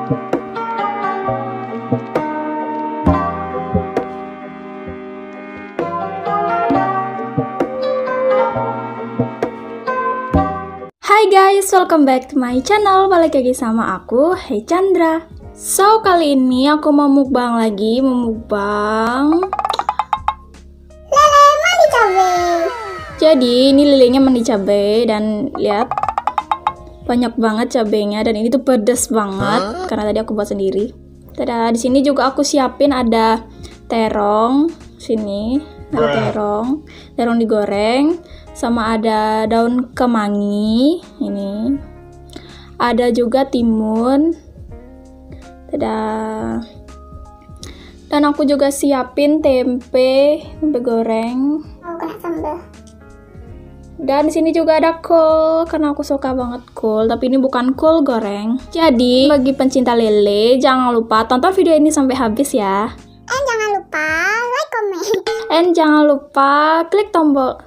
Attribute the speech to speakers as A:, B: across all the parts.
A: Hai guys, welcome back to my channel. Balik lagi sama aku, Hey Chandra. So, kali ini aku mau mukbang lagi,
B: lele mandi cabe.
A: Jadi, ini lelenya mandi cabai dan lihat banyak banget cabenya dan ini tuh pedes banget karena tadi aku buat sendiri. Tada, di sini juga aku siapin ada terong. Sini ada terong digoreng. Sama ada daun kemangi, ini ada juga timun, dan aku juga siapin tempe goreng. Dan di sini juga ada kol karena aku suka banget kol, tapi ini bukan kol goreng. Jadi bagi pencinta lele jangan lupa tonton video ini sampai habis ya.
B: And jangan lupa like, comment.
A: And jangan lupa klik tombol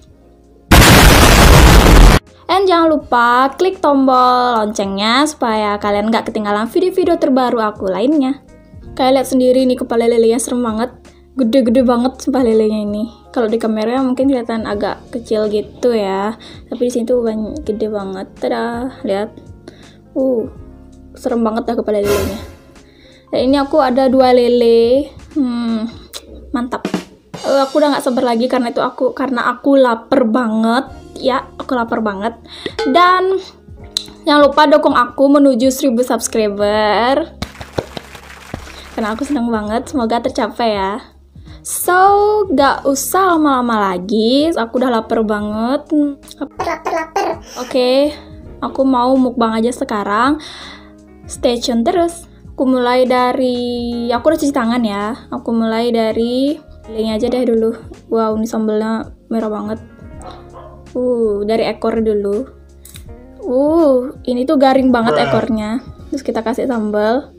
A: loncengnya supaya kalian gak ketinggalan video-video terbaru aku lainnya. Kalian lihat sendiri nih kepala lelenya serem banget. Gede-gede banget sumpah lelenya ini. Kalau di kamera mungkin kelihatan agak kecil gitu ya. Tapi di sini tuh gede banget. Tada, lihat. Serem banget dah kepala lelenya. Dan ini aku ada 2 lele. Mantap. Aku udah gak sabar lagi karena aku lapar banget. Ya, aku lapar banget. Dan jangan lupa dukung aku menuju 1000 subscriber. Karena aku senang banget, semoga tercapai ya. So, gak usah lama-lama lagi. Aku udah lapar banget.
B: Lapar.
A: Oke, aku mau mukbang aja sekarang. Stay tune terus. Aku udah cuci tangan ya. Aku mulai dari lelenya aja deh dulu. Wow, ini sambelnya merah banget. Dari ekor dulu. Ini tuh garing banget ekornya. Terus kita kasih sambal.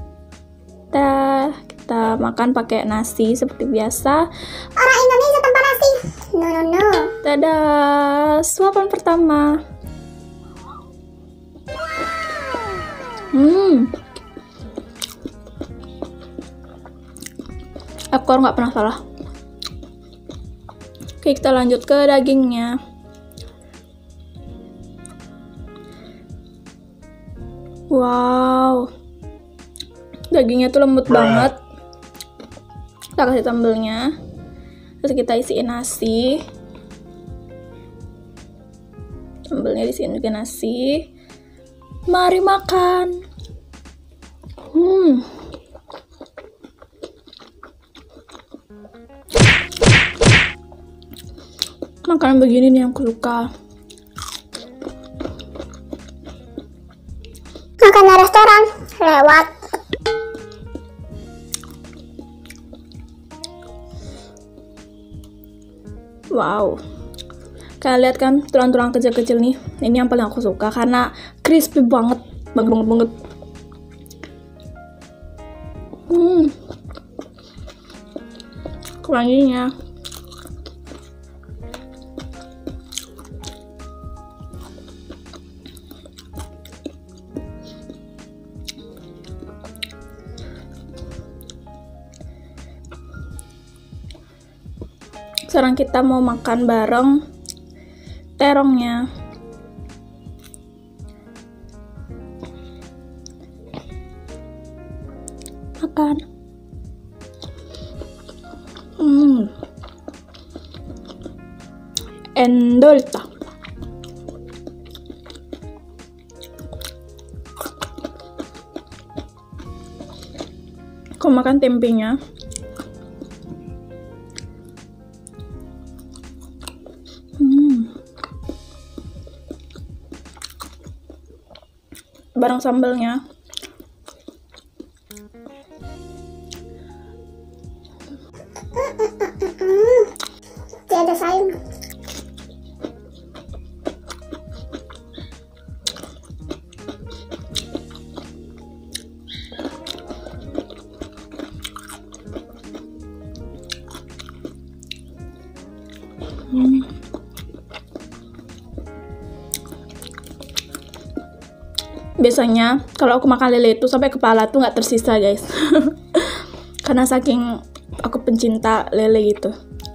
A: Kita makan pakai nasi seperti biasa.
B: Orang Indonesia tanpa nasi. No.
A: Dadah, suapan pertama. Ekor nggak pernah salah. Oke, kita lanjut ke dagingnya. Wow, dagingnya tuh lembut banget. Kita kasih sambelnya, terus kita isiin nasi. Sambelnya diisiin ke nasi. Mari makan. Makanan begini nih yang aku suka.
B: Makan di restoran lewat.
A: Wow, kalian lihat kan tulang-tulang kecil-kecil nih. Ini yang paling aku suka karena crispy banget, banget. Kewanginya. Sekarang kita mau makan bareng terongnya. Makan. Endolta. Aku makan tempenya. Bareng sambelnya.
B: Tiada saing.
A: biasanya kalau aku makan lele itu sampai kepala tuh nggak tersisa guys. Karena saking aku pencinta lele gitu.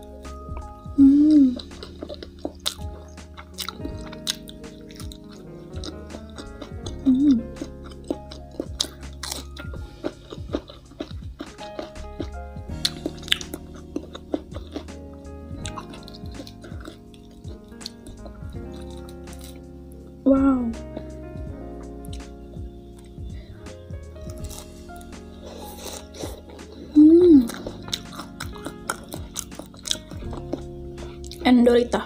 A: Wow. Endorita.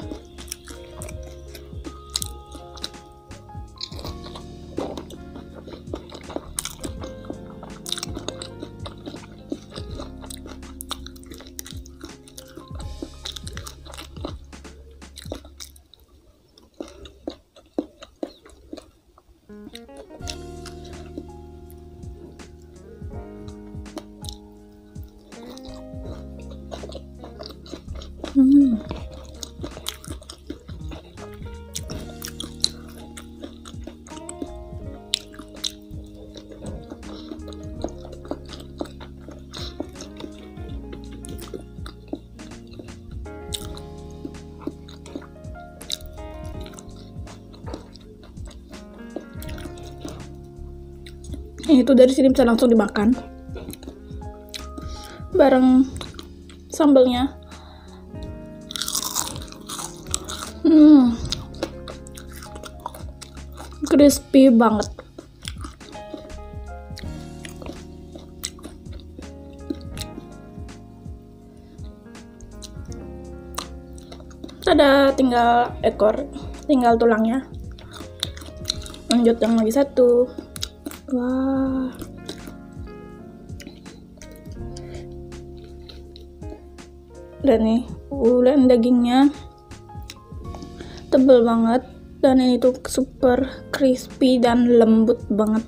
A: Itu dari sini bisa langsung dimakan bareng sambelnya. Crispy banget. Ada tinggal ekor, tinggal tulangnya. Lanjut yang lagi satu. Wah. Dan nih, ulen dagingnya tebel banget, dan ini tuh super crispy dan lembut banget.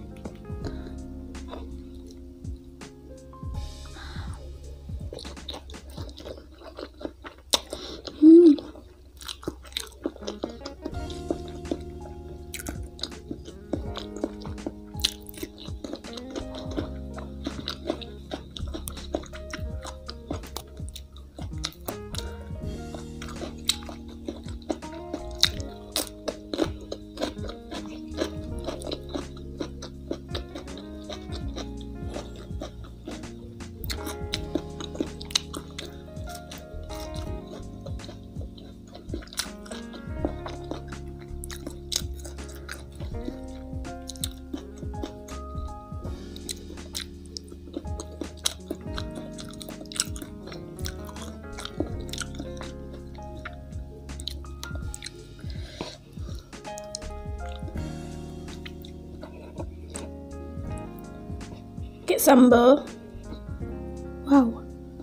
A: Kayak sambal. Wow.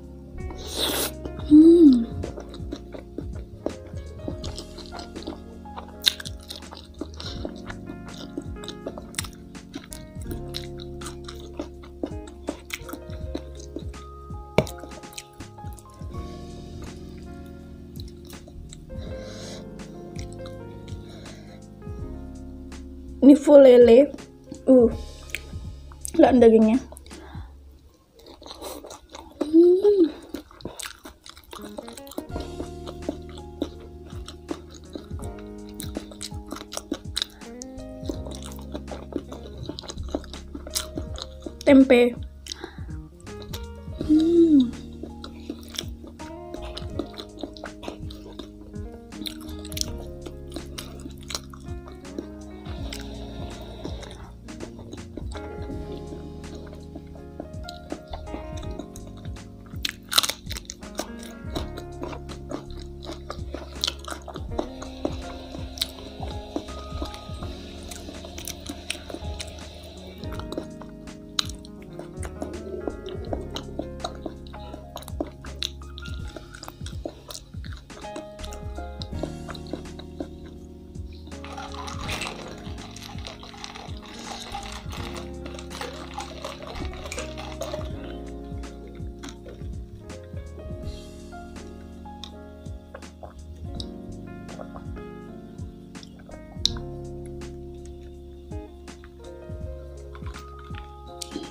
A: Ini full lele. Lihat dagingnya. Tempe.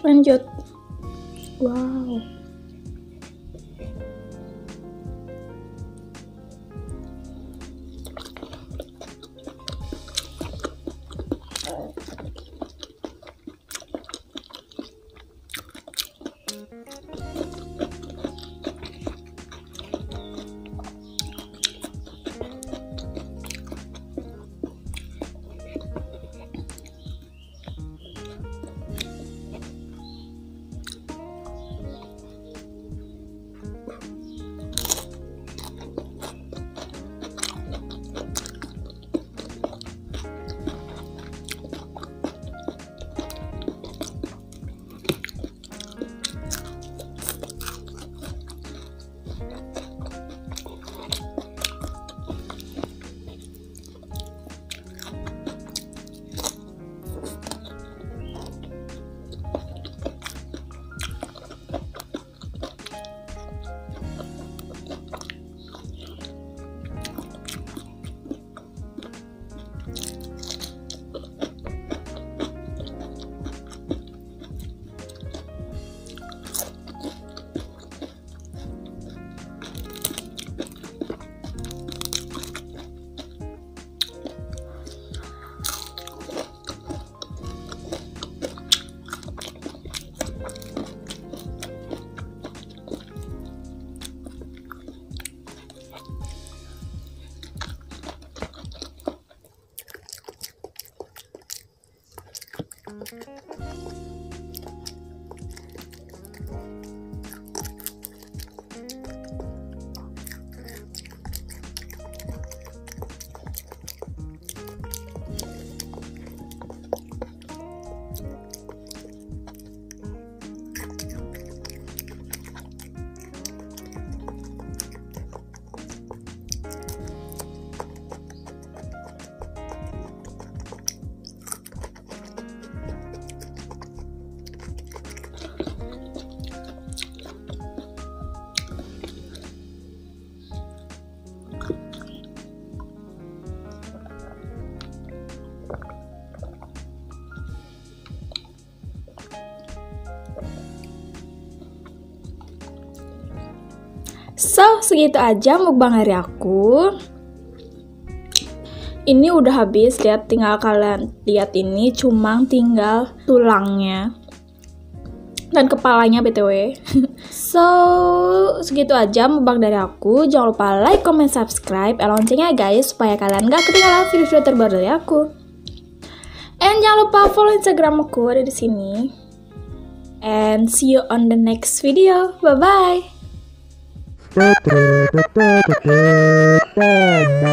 A: Lanjut. Wow. So, segitu aja mukbang hari aku. Ini udah habis, lihat, tinggal kalian lihat, ini cuma tinggal tulangnya dan kepalanya BTW. So, segitu aja mukbang dari aku. Jangan lupa like, comment, subscribe, loncengnya guys, supaya kalian gak ketinggalan video-video terbaru dari aku. And jangan lupa follow Instagram aku, ada di sini. And see you on the next video. Bye bye.